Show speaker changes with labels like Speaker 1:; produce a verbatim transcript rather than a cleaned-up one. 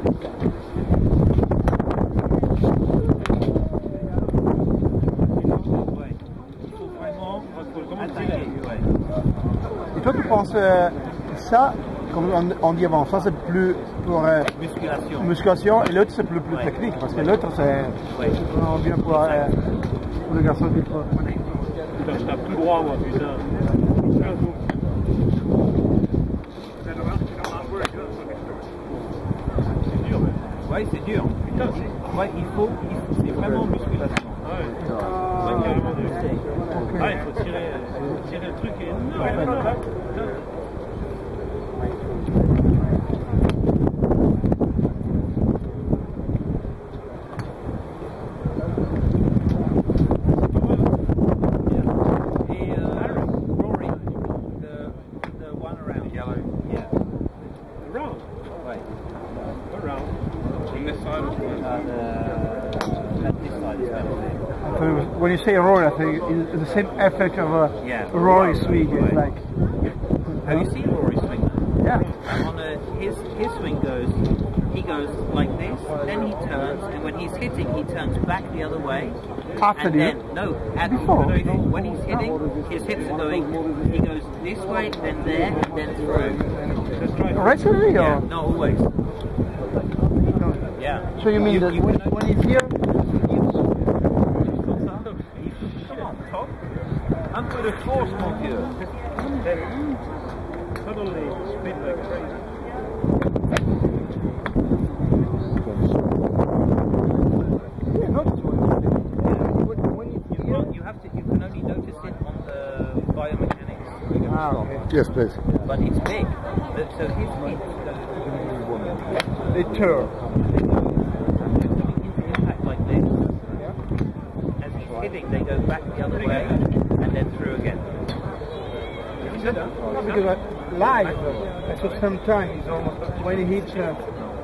Speaker 1: Et toi, tu penses euh, ça, comme on, on dit avant, ça c'est plus pour euh,
Speaker 2: musculation.
Speaker 1: musculation et l'autre c'est plus, plus ouais. technique, parce que l'autre c'est ouais. vraiment bien pour, euh, pour le garçon qui faut.
Speaker 3: Putain, je tape tout droit, moi, putain.
Speaker 2: C'est dur, mais. Ouais, c'est dur. Putain, ouais, il faut, c'est vraiment musculation.
Speaker 3: Ouais, ouais, carrément. Ah, il faut tirer, faut tirer le truc et. Non, ouais, non, non.
Speaker 1: When you say Rory, I think it's the same effect of a
Speaker 2: yeah.
Speaker 1: Rory swing. It's like.
Speaker 2: Have you seen Rory swing?
Speaker 1: Yeah.
Speaker 2: On a, his his swing goes, he goes like this, then he turns, and when he's hitting, he turns back the other way.
Speaker 1: After
Speaker 2: and
Speaker 1: the
Speaker 2: then no, at
Speaker 1: before.
Speaker 2: When he's hitting, his hips are going. He goes this way, then there, then through.
Speaker 1: Regularly, or
Speaker 2: yeah, not always. Yeah.
Speaker 1: So you mean
Speaker 2: you,
Speaker 1: that
Speaker 2: you
Speaker 1: when, when he's here?
Speaker 2: Un peu de force, mon Dieu.
Speaker 3: Suddenly spin like crazy.
Speaker 1: Yeah, not this one.
Speaker 2: You have to. You can only notice it on the biomechanics.
Speaker 1: Ah, okay.
Speaker 4: Yes, please.
Speaker 2: But it's big. So his feet.
Speaker 1: They turn.
Speaker 2: Impact like this. As he's hitting, they go back the other way and then through again.
Speaker 1: No, because I, live, I saw sometimes he's almost when he hits. Uh,